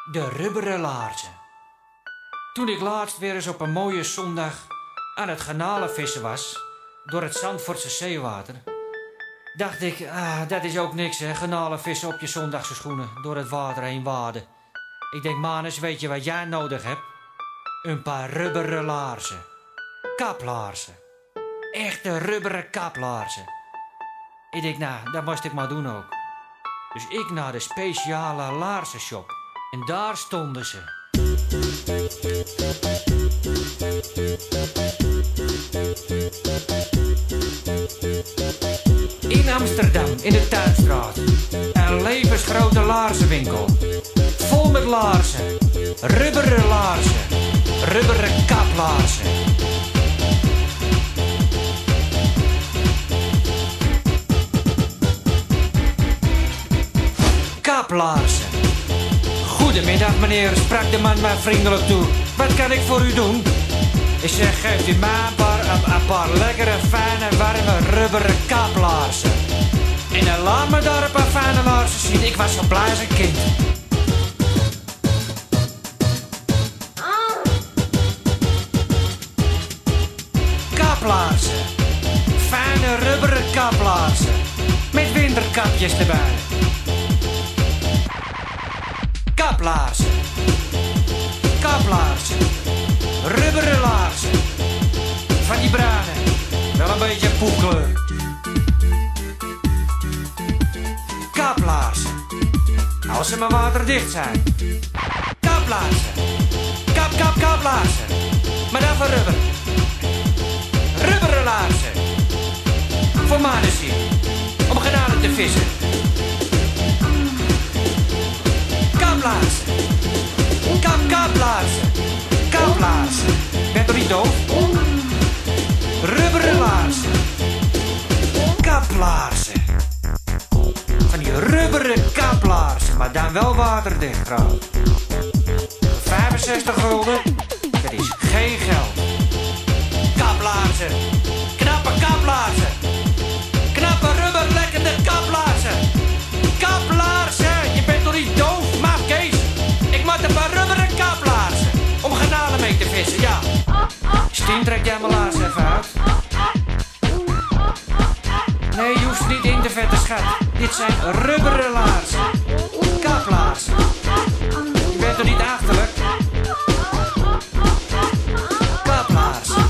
De rubberen laarzen. Toen ik laatst weer eens op een mooie zondag aan het garnalenvissen was, door het Zandvoortse zeewater, dacht ik, dat is ook niks hè, garnalenvissen op je zondagse schoenen, door het water heen waden. Ik denk, Manus, weet je wat jij nodig hebt? Een paar rubberen laarzen. Kaplaarzen. Echte rubberen kaplaarzen. Ik denk, nou, dat moest ik maar doen ook. Dus ik naar de speciale laarzenshop. En daar stonden ze. In Amsterdam, in de Tuinstraat. Een levensgrote laarzenwinkel. Vol met laarzen. Rubberen laarzen. Rubberen kaplaarzen. Kaplaarzen. Goedemiddag meneer, sprak de man mij vriendelijk toe. Wat kan ik voor u doen? Ik zeg, geeft u mij een paar lekkere, fijne, warme, rubberen kaplaarzen. En laat me daar een paar fijne laarzen zien. Ik was zo blij als een kind. Kaplaarzen. Fijne, rubberen kaplaarzen. Met winterkapjes erbij. Kaplaarzen. Kaplaarzen. Rubberen laarzen. Van die bruine. Wel een beetje poepkleur. Kaplaarzen. Als ze maar waterdicht zijn. Kaplaarzen. Kaplaarzen. Maar dan van rubber. Rubberen laarzen. Voor Manus hier. Om garnalen te vissen. Kaplaarzen. Kaplaarzen. Kaplaarzen. Ben toch niet doof? Rubberen laarzen. Kaplaarzen. Van die rubberen kaplaarzen, maar dan wel waterdicht trouwens. 65 gulden, dat is geen geld. Kaplaarzen. Knappe kaplaarzen. Knappe rubberlekkende kaplaarzen. Kaplaarzen. Je bent toch niet doof, maar Kees? Ik maak een paar rubberen kaplaarzen. Om garnalen mee te vissen, ja. Stien, trek jij mijn laarzen even uit. Nee, je hoeft niet in te vetten, schat. Dit zijn rubberen laarzen. Kaplaarzen. Je bent toch niet achterlijk? Kaplaarzen.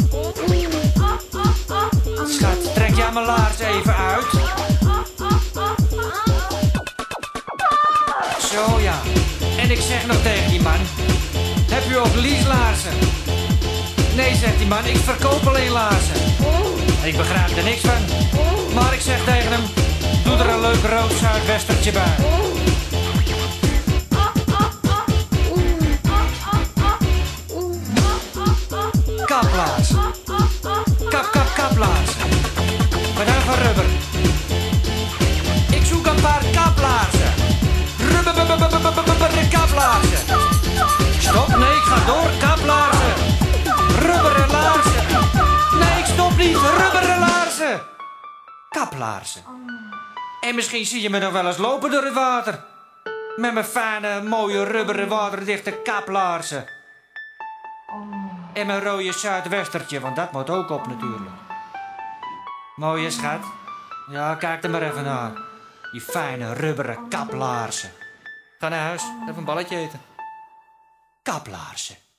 Schat, trek jij mijn laarzen even uit. Zo ja. En ik zeg nog tegen die man: heb u ook leaselaarzen? Nee, zegt die man, ik verkoop alleen laarzen. Ik begrijp er niks van. Maar ik zeg tegen hem: doe er een leuk rood zuidwestertje bij. Kaplaarzen. Kaplaarzen. Maar dan van rubber. Ik zoek een paar kaplaarzen. Rubberen kaplaarzen. Stop, nee, ik ga door. Kaplaarzen. Rubberen laarzen. Nee, ik stop niet. Rubberen laarzen. Kaplaarzen. En misschien zie je me nog wel eens lopen door het water. Met mijn fijne, mooie, rubberen, waterdichte kaplaarzen. En mijn rode zuidwestertje, want dat moet ook op natuurlijk. Mooie schat. Ja, kijk er maar even naar. Die fijne, rubberen kaplaarzen. Ga naar huis, even een balletje eten. Kaplaarzen.